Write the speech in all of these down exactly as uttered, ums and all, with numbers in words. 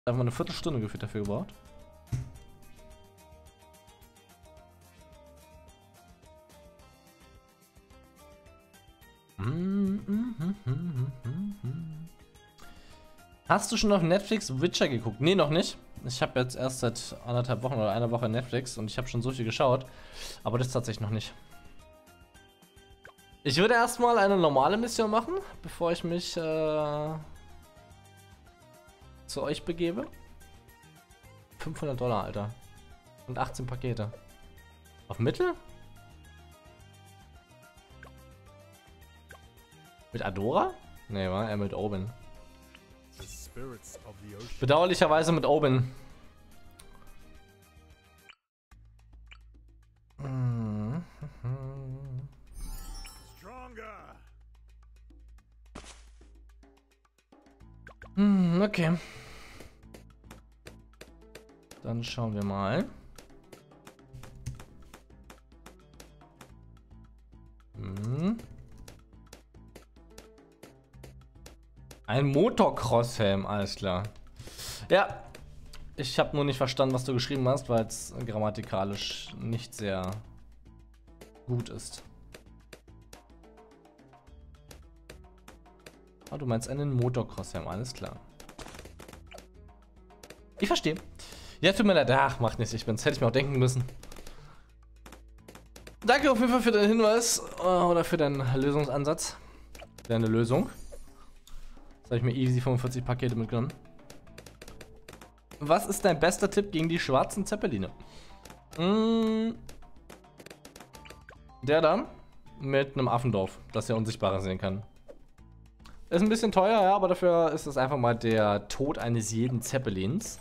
Da haben wir eine Viertelstunde gefühlt dafür gebraucht. Hast du schon auf Netflix Witcher geguckt? Nee, noch nicht. Ich habe jetzt erst seit anderthalb Wochen oder einer Woche Netflix und ich habe schon so viel geschaut. Aber das tatsächlich noch nicht. Ich würde erstmal eine normale Mission machen, bevor ich mich äh, zu euch begebe. fünfhundert Dollar, Alter. Und achtzehn Pakete. Auf Mittel? Mit Adora? Nee, war er mit Oben. Bedauerlicherweise mit Oben. Hm, okay. Dann schauen wir mal. Hm. Ein Motocross-Helm, alles klar. Ja, ich habe nur nicht verstanden, was du geschrieben hast, weil es grammatikalisch nicht sehr gut ist. Ah, du meinst einen Motocross-Helm, alles klar. Ich verstehe. Ja, tut mir leid. Ach, macht nichts, ich bin's. Hätte ich mir auch denken müssen. Danke auf jeden Fall für deinen Hinweis oder für deinen Lösungsansatz. Deine Lösung. Jetzt habe ich mir easy fünfundvierzig Pakete mitgenommen. Was ist dein bester Tipp gegen die schwarzen Zeppeline? Mmh, der da mit einem Affendorf, das ja Unsichtbare sehen kann. Ist ein bisschen teuer, ja, aber dafür ist es einfach mal der Tod eines jeden Zeppelins.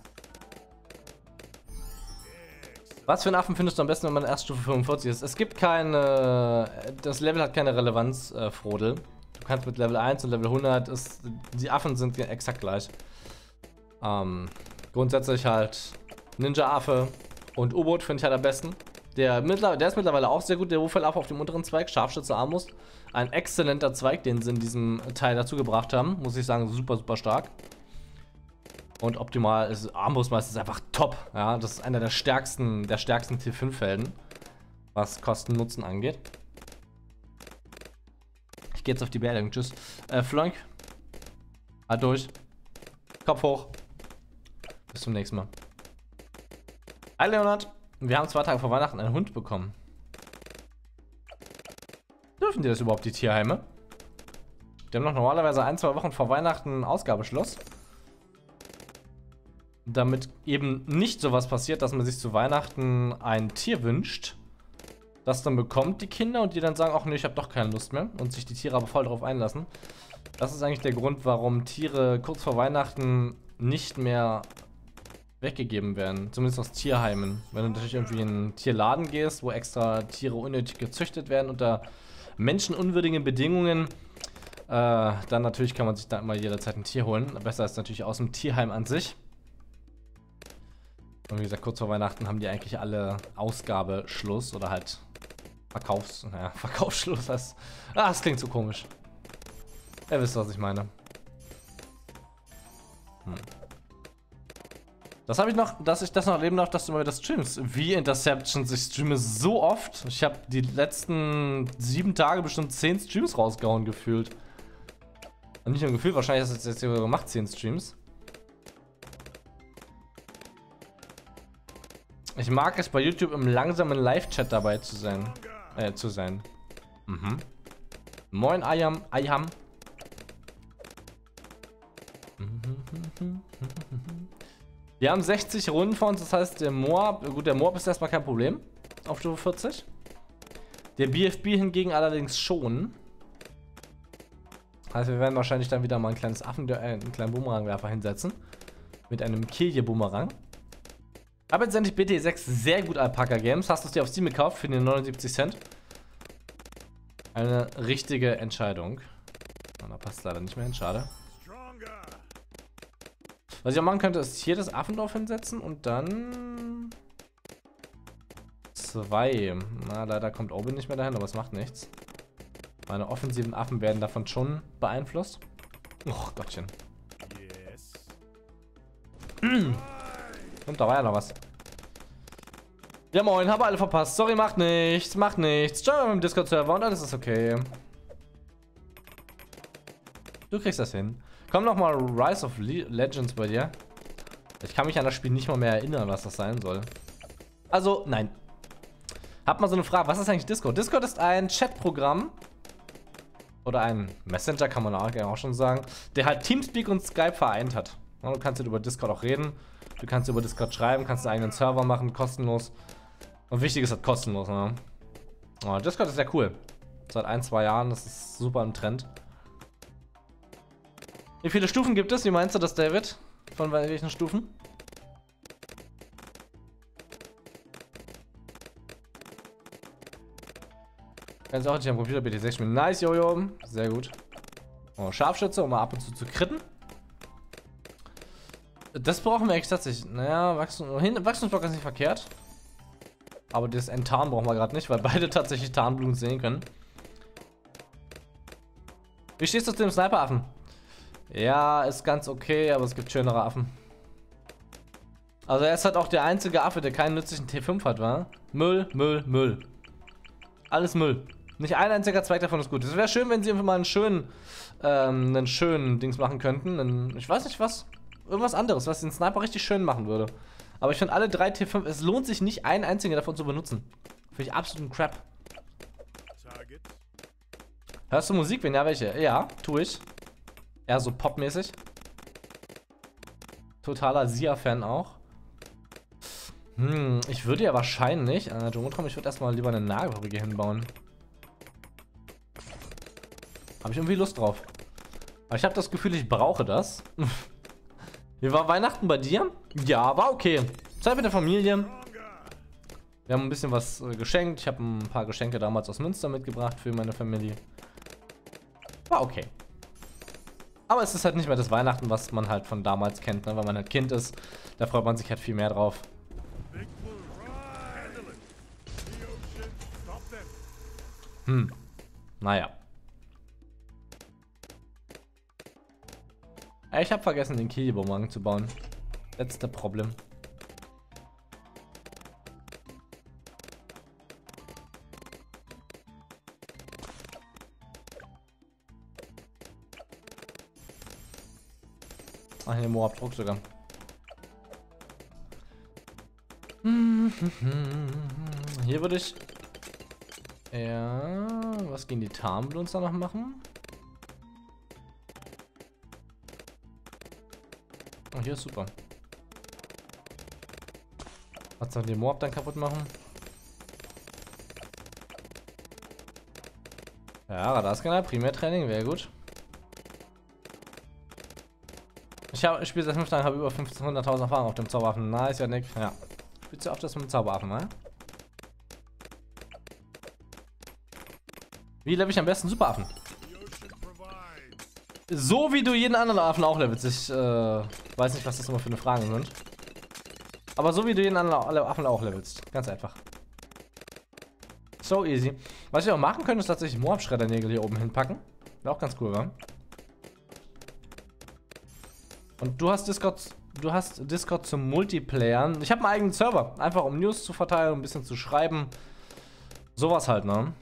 Was für einen Affen findest du am besten, wenn man Erststufe fünfundvierzig ist? Es gibt keine... Das Level hat keine Relevanz, äh, Frodel. Du kannst mit Level eins und Level hundert... Ist, die Affen sind exakt gleich. Ähm, grundsätzlich halt Ninja-Affe und U-Boot finde ich halt am besten. Der, der ist mittlerweile auch sehr gut, der Wurfellaffe auf dem unteren Zweig. Scharfschütze Armbrust. Ein exzellenter Zweig, den sie in diesem Teil dazu gebracht haben. Muss ich sagen, super, super stark. Und optimal ist Armbrustmeister einfach top. Ja, das ist einer der stärksten, der stärksten Tier fünf Helden, was Kosten-Nutzen angeht. Ich gehe jetzt auf die Beerdigung. Tschüss. Äh, Flonk. Halt durch. Kopf hoch. Bis zum nächsten Mal. Hi Leonard. Wir haben zwei Tage vor Weihnachten einen Hund bekommen. Dürfen die das überhaupt, die Tierheime? Die haben noch normalerweise ein, zwei Wochen vor Weihnachten Ausgabeschluss. Damit eben nicht sowas passiert, dass man sich zu Weihnachten ein Tier wünscht, das dann bekommt die Kinder und die dann sagen, ach nee, ich habe doch keine Lust mehr und sich die Tiere aber voll drauf einlassen. Das ist eigentlich der Grund, warum Tiere kurz vor Weihnachten nicht mehr weggegeben werden, zumindest aus Tierheimen. Wenn du natürlich irgendwie in einen Tierladen gehst, wo extra Tiere unnötig gezüchtet werden unter menschenunwürdigen Bedingungen, äh, dann natürlich kann man sich da immer jederzeit ein Tier holen. Besser ist natürlich aus dem Tierheim an sich. Und wie gesagt, kurz vor Weihnachten haben die eigentlich alle Ausgabeschluss oder halt Verkaufs... Naja, Verkaufsschluss heißt... Ah, das klingt so komisch. Ihr wisst, was ich meine. Hm. Das habe ich noch, dass ich das noch erleben darf, dass du mal wieder streamst. Wie Interceptions, ich streame so oft. Ich habe die letzten sieben Tage bestimmt zehn Streams rausgehauen gefühlt. Und nicht nur gefühlt, wahrscheinlich hast du jetzt sogar gemacht, zehn Streams. Ich mag es bei YouTube im langsamen Live-Chat dabei zu sein. Äh, zu sein. Mhm. Moin, Ayam, Ayam. Wir haben sechzig Runden vor uns, das heißt, der Moab, gut, der Moab ist erstmal kein Problem. Auf Stufe vierzig. Der B F B hingegen allerdings schon. Das heißt, wir werden wahrscheinlich dann wieder mal ein kleines Affen, äh, einen kleinen Bumerangwerfer hinsetzen. Mit einem Kirje-Bumerang. Aber jetzt endlich B T sechs sehr gut Alpaca Games. Hast du es dir auf Steam gekauft für den neunundsiebzig Cent? Eine richtige Entscheidung. Oh, da passt leider nicht mehr hin, schade. Was ich auch machen könnte, ist hier das Affendorf hinsetzen und dann... Zwei. Na, leider kommt Oben nicht mehr dahin, aber es macht nichts. Meine offensiven Affen werden davon schon beeinflusst. Och, Gottchen. Und da war ja noch was. Ja moin, habe alle verpasst. Sorry, macht nichts, macht nichts. Join mal im Discord-Server und alles ist okay. Du kriegst das hin. Komm noch mal Rise of Le Legends bei dir. Ich kann mich an das Spiel nicht mal mehr erinnern, was das sein soll. Also, nein. Hab mal so eine Frage, was ist eigentlich Discord? Discord ist ein Chatprogramm. Oder ein Messenger, kann man auch schon sagen. Der halt Teamspeak und Skype vereint hat. Du kannst über Discord auch reden. Du kannst über Discord schreiben, kannst einen eigenen Server machen, kostenlos. Und wichtig ist halt kostenlos, ne? Oh, Discord ist sehr cool. Seit ein, zwei Jahren, das ist super im Trend. Wie viele Stufen gibt es? Wie meinst du das, David? Von welchen Stufen? Kannst du auch nicht am Computer B T sechs spielen. Nice, Jojo. Sehr gut. Oh, Scharfschütze, um mal ab und zu zu kritten. Das brauchen wir echt tatsächlich. Naja, Wachstum, Wachstumsblock ist nicht verkehrt. Aber das Enttarn brauchen wir gerade nicht, weil beide tatsächlich Tarnblumen sehen können. Wie stehst du zu dem Sniper-Affen? Ja, ist ganz okay, aber es gibt schönere Affen. Also er ist halt auch der einzige Affe, der keinen nützlichen T fünf hat, wa? Müll, Müll, Müll. Alles Müll. Nicht ein einziger Zweig davon ist gut. Es wäre schön, wenn sie einfach mal einen schönen, ähm, einen schönen Dings machen könnten. Einen, ich weiß nicht was. Irgendwas anderes, was den Sniper richtig schön machen würde. Aber ich finde alle drei T fünf, es lohnt sich nicht, einen einzigen davon zu benutzen. Finde ich absoluten Crap. Hörst du Musik? Wenn ja, welche? Ja, tue ich. Eher so popmäßig. Totaler Sia-Fan auch. Hm, ich würde ja wahrscheinlich, äh, Jomotron, ich würde erstmal lieber eine Nagelfabrik hier hinbauen. Habe ich irgendwie Lust drauf. Aber ich habe das Gefühl, ich brauche das. Wie war Weihnachten bei dir? Ja, war okay. Zeit mit der Familie. Wir haben ein bisschen was äh, geschenkt. Ich habe ein paar Geschenke damals aus Münster mitgebracht für meine Familie. War okay. Aber es ist halt nicht mehr das Weihnachten, was man halt von damals kennt, ne? Weil man halt Kind ist. Da freut man sich halt viel mehr drauf. Hm. Naja. Ich habe vergessen, den Kielbumerang zu bauen. Letzte Problem. Ach, hier Moab Druck sogar. Hier würde ich... Ja... Was gehen die Tarnblumen da noch machen? Oh, hier ist super. Was soll die Moab dann kaputt machen? Ja, Radarscanner, Primärtraining, wäre gut. Ich, hab, ich spiele seit fünf Tagen, habe über fünfzehnhunderttausend Erfahrung auf dem Zauberwaffen. Nice, ja, Nick. Ja. Spielst du oft das mit dem Zauberwaffen, ne? Wie level ich am besten Superaffen? So wie du jeden anderen Affen auch levelst. Ich äh, weiß nicht, was das immer für eine Fragen sind. Aber so wie du jeden anderen Affen auch levelst. Ganz einfach. So easy. Was wir auch machen können, ist tatsächlich Moab-Schreddernägel hier oben hinpacken. Wäre auch ganz cool, wa? Und du hast Discord, du hast Discord zum Multiplayern. Ich habe einen eigenen Server. Einfach um News zu verteilen, um ein bisschen zu schreiben. Sowas halt, ne?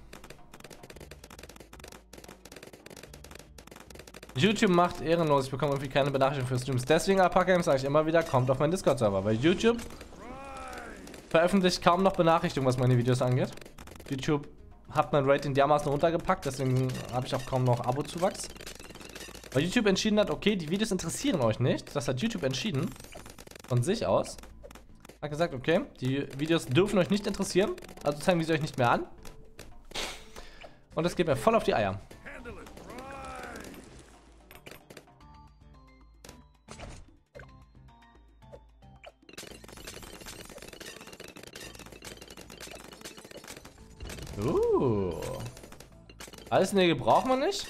YouTube macht ehrenlos, ich bekomme irgendwie keine Benachrichtigung für Streams. Deswegen, Alpaka-Games, sage ich immer wieder, kommt auf meinen Discord-Server. Weil YouTube veröffentlicht kaum noch Benachrichtigungen, was meine Videos angeht. YouTube hat mein Rating dermaßen runtergepackt, deswegen habe ich auch kaum noch Abo-Zuwachs. Weil YouTube entschieden hat, okay, die Videos interessieren euch nicht. Das hat YouTube entschieden. Von sich aus. Hat gesagt, okay, die Videos dürfen euch nicht interessieren. Also zeigen wir sie euch nicht mehr an. Und das geht mir voll auf die Eier. Uh. Eisnägel braucht man nicht.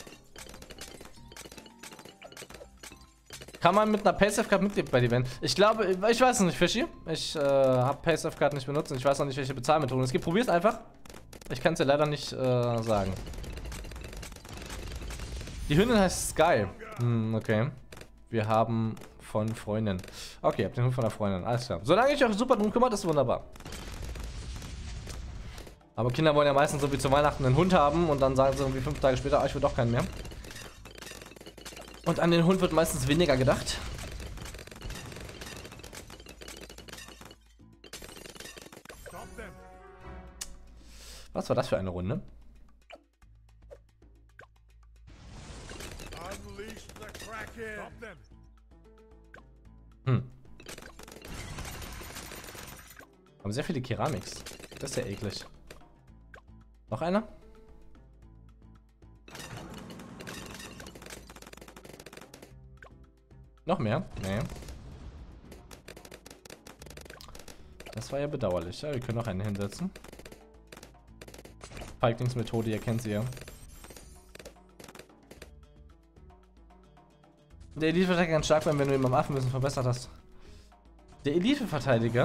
Kann man mit einer Paysafecard mitnehmen bei Event? Ich glaube, ich weiß es nicht, Fischi. Ich äh, habe Paysafecard nicht benutzt und ich weiß noch nicht, welche Bezahlmethoden es gibt. Probier's einfach. Ich kann es dir leider nicht äh, sagen. Die Hündin heißt Sky. Hm, okay. Wir haben von Freundin. Okay, habt den Hund von der Freundin. Alles klar. Solange ich euch super drum kümmert, ist wunderbar. Aber Kinder wollen ja meistens so wie zu Weihnachten einen Hund haben und dann sagen sie irgendwie fünf Tage später, ah, ich will doch keinen mehr. Und an den Hund wird meistens weniger gedacht. Was war das für eine Runde? Hm. Haben sehr viele Keramiks. Das ist ja eklig. Noch einer? Noch mehr? Nee. Das war ja bedauerlich. Ja, wir können noch einen hinsetzen. Feiglingsmethode, ihr kennt sie ja. Der Elite-Verteidiger kann stark werden, wenn du ihn beim Affenwissen verbessert hast. Der Elite-Verteidiger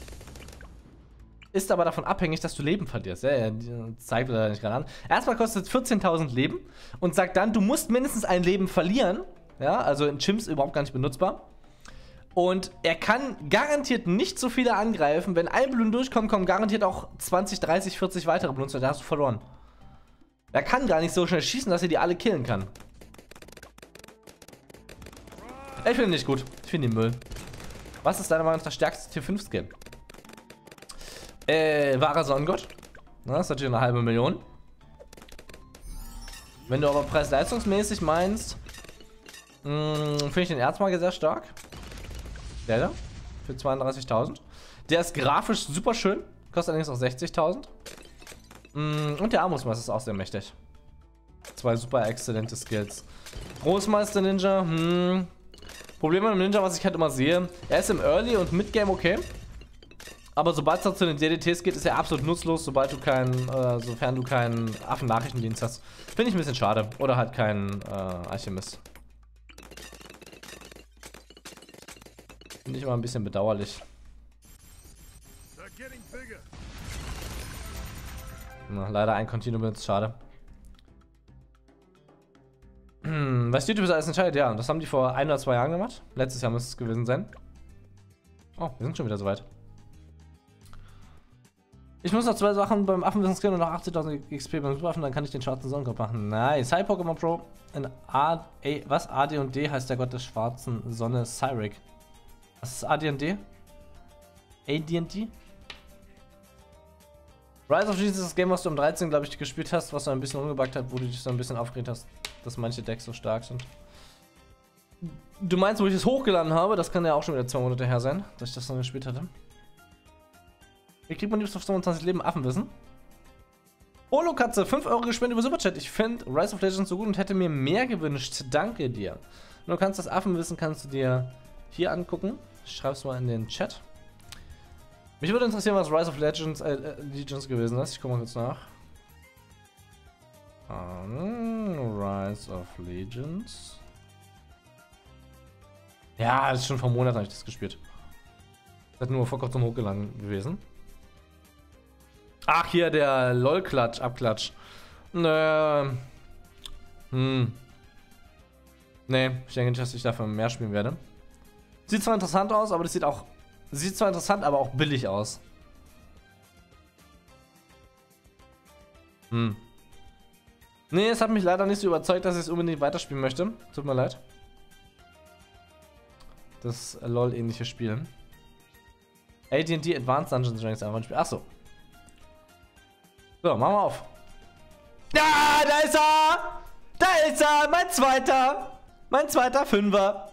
ist aber davon abhängig, dass du Leben verlierst. Ja, ja, zeigt er nicht gerade an. Erstmal kostet es vierzehntausend Leben und sagt dann, du musst mindestens ein Leben verlieren. Ja, also in Chimps überhaupt gar nicht benutzbar. Und er kann garantiert nicht so viele angreifen. Wenn ein Blumen durchkommt, kommen garantiert auch zwanzig, dreißig, vierzig weitere Benutzer. Da hast du verloren. Er kann gar nicht so schnell schießen, dass er die alle killen kann. Ich finde ihn nicht gut. Ich finde ihn Müll. Was ist deiner Meinung nach der stärkste Tier fünf Skin? Äh, wahrer Sonnengott. Das ist natürlich eine halbe Million. Wenn du aber preis-leistungsmäßig meinst, finde ich den Erzmagier sehr stark. Der da. Für zweiunddreißigtausend. Der ist grafisch super schön. Kostet allerdings auch sechzigtausend. Und der Armusmeister ist auch sehr mächtig. Zwei super exzellente Skills. Großmeister Ninja. Hm. Problem mit dem Ninja, was ich halt immer sehe, er ist im Early und Midgame okay. Aber sobald es zu den D D Ts geht, ist er absolut nutzlos, sobald du keinen, äh, sofern du keinen Affen-Nachrichtendienst hast. Finde ich ein bisschen schade. Oder halt keinen äh, Alchemist. Finde ich immer ein bisschen bedauerlich. Na, leider ein Continuum benutzt, schade. Hm, was YouTube alles entscheidet, ja, das haben die vor ein oder zwei Jahren gemacht. Letztes Jahr müsste es gewesen sein. Oh, wir sind schon wieder soweit. Ich muss noch zwei Sachen beim Affenwissen skillen und noch achtzigtausend X P beim Superwaffen, dann kann ich den schwarzen Sonnenkopf machen. Nice. Hi Pokémon Pro. In A, A, was? A D und D heißt der Gott des schwarzen Sonne Cyric. Was ist A D und D? A D und D? Rise of Jesus ist das Game, was du um dreizehn, glaube ich, gespielt hast, was so ein bisschen umgebackt hat, wo du dich so ein bisschen aufgeregt hast, dass manche Decks so stark sind. Du meinst, wo ich es hochgeladen habe? Das kann ja auch schon wieder zwei Monate her sein, dass ich das dann gespielt hatte. Wie kriegt man die bis auf fünfundzwanzig Leben Affenwissen? Olo Katze, fünf Euro gespendet über Superchat. Ich finde Rise of Legends so gut und hätte mir mehr gewünscht. Danke dir. Und du kannst das Affenwissen kannst du dir hier angucken. Schreib's mal in den Chat. Mich würde interessieren, was Rise of Legends, äh, Legends gewesen ist. Ich gucke mal kurz nach. Um, Rise of Legends. Ja, das ist schon vor Monaten habe ich das gespielt. Das hat nur vor kurzem hochgeladen gewesen. Ach, hier der LOL-Klatsch, Abklatsch. Nö. Hm. Nee, ich denke nicht, dass ich davon mehr spielen werde. Sieht zwar interessant aus, aber das sieht auch. Sieht zwar interessant, aber auch billig aus. Hm. Nee, es hat mich leider nicht so überzeugt, dass ich es unbedingt weiterspielen möchte. Tut mir leid. Das LOL-ähnliche Spiel. A D und D Advanced Dungeons Dragons einfach ein Spiel. Achso. So, machen wir auf. Ja, da ist er! Da ist er! Mein zweiter! Mein zweiter Fünfer!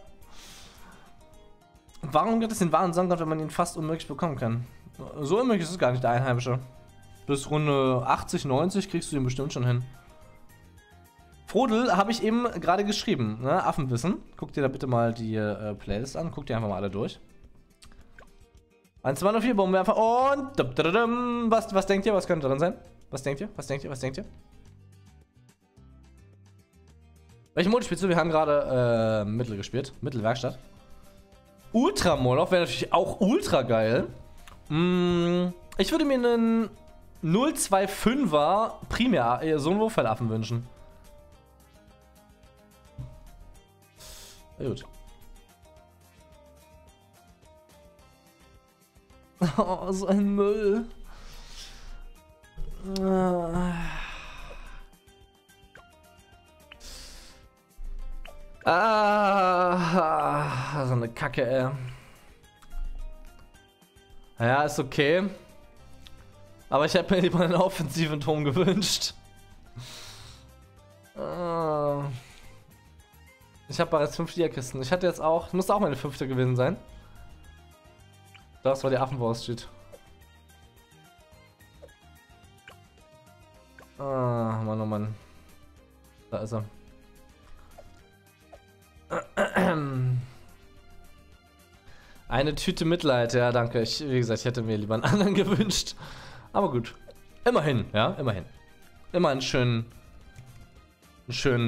Warum gibt es den wahren Songgott, wenn man ihn fast unmöglich bekommen kann? So unmöglich ist es gar nicht, der Einheimische. Bis Runde achtzig, neunzig kriegst du ihn bestimmt schon hin. Frodel habe ich eben gerade geschrieben, ne? Affenwissen. Guck dir da bitte mal die äh, Playlist an. Guck dir einfach mal alle durch. eins, zwei, vier Bombenwerfer und was, was denkt ihr? Was könnte drin sein? Was denkt ihr? Was denkt ihr? Was denkt ihr? Welche Mode spielst du? Wir haben gerade äh, Mittel gespielt. Mittelwerkstatt. Ultramoloch wäre natürlich auch ultra geil. Mm, ich würde mir einen null zwei fünfer Primär, äh, so einen Wurffellaffen wünschen. Na gut. Oh, so ein Müll. Ah, so eine Kacke, ey. Ja, ist okay. Aber ich hätte mir lieber einen offensiven Turm gewünscht. Ich habe bereits fünf Liga-Kisten. Ich hatte jetzt auch, muss auch meine fünfte gewesen sein. Das war die Affenwurst steht. Ah, Mann, oh Mann. Da ist er. Eine Tüte Mitleid, ja, danke. Ich, wie gesagt, ich hätte mir lieber einen anderen gewünscht. Aber gut. Immerhin, ja, immerhin. Immer einen schönen, einen schönen